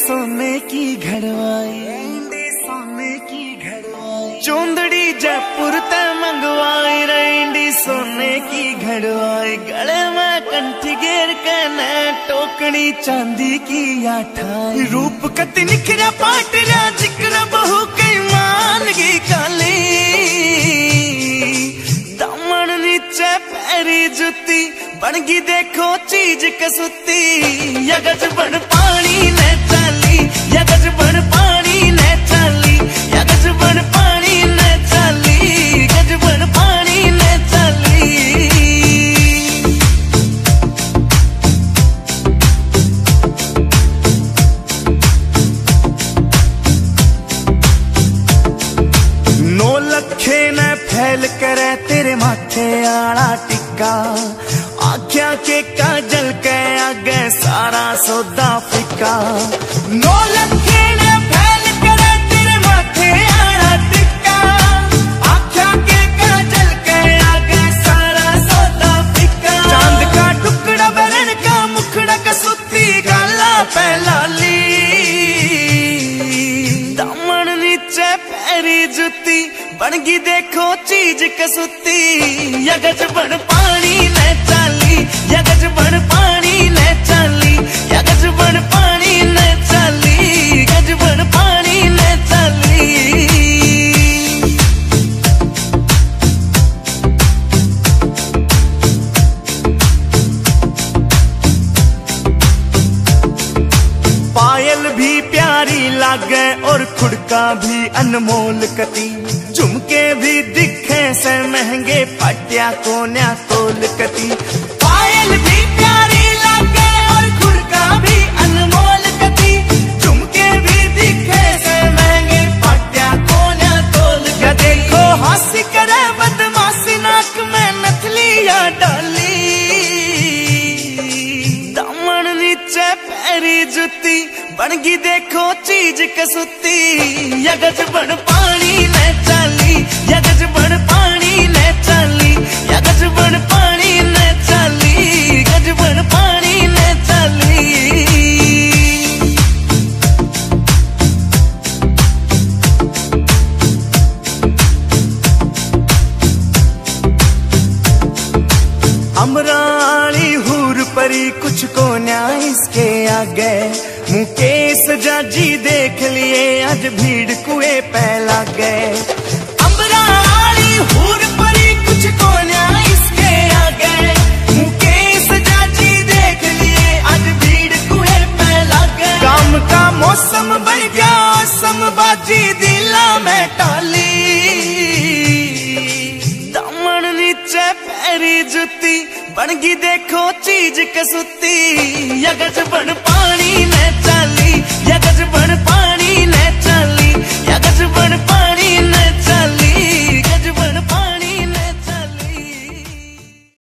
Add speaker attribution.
Speaker 1: सोने की घड़वाई, सोने की घड़वाई, चूंदड़ी जयपुर ते मंगवाई रेंडी सोने की घड़वाई, गले में कंठी घेर के न टोकनी चांदी की आठाई, रूप कति निखरा पाटरा जिक्र बहु कई मान की काली, दामन नीचे पैरी जुती बनगी देखो चीज कसुती, यगज बन पानी ने चाली, यगज बन पानी ने चाली, यगज बन पानी ने चाली, गज बन पानी ने चाली। नौ लखे ने फैल करे तेरे माथे आला टिक्का, आख्या के काजल के आगे सारा सौदा फिका, नौ लखे ने फैल करे तेरे माथे आड़ा टिक्का, आख्या के काजल के आगे सारा सौदा फिका, चांद का टुकड़ा बरन का मुखड़ा कसुती गाला पहलाली, दामन नीचे पैरी जुती बनगी देखो चीज कसुती, यगज बन पानी ने चाली, यगज बन पानी ने चाली, यगज बन पानी ने चाली, गज बन पानी ने चाली। पायल भी प्यारी लागे और खुड़का भी अनमोल कती, झुमके भी दिखे से महंगे पटिया कोन्या तोल कती, पायल भी प्यारी लागे और खुड़का भी अनमोल कती, झुमके भी दिखे से महंगे पटिया कोन्या तोल कती, देखो हंसी करे बदमाशी नाक में नथलिया डाली, दामन नीचे पैरी जुती बनगी देखो चीज कसुती, यगज बन पानी ने चाली, यगज बन पानी ने चाली, यगज बन पानी ने चाली, गज बन पानी ने चाली। अमराली हूर परी कुछ को न्याय इसके आगे, मुकेश जाजी देख लिए आज भीड़ कुएं पे लग गए, अमराली हूर परी कुछ को न्याय इसके आगे, मुकेश जाजी देख लिए आज भीड़ कुएं पे लग गए, काम का मौसम बन गया समबाजी दिला में टाली, दामन नीचे पैरी जुती बनगी देखो चीज कसुती, यगज बन पानी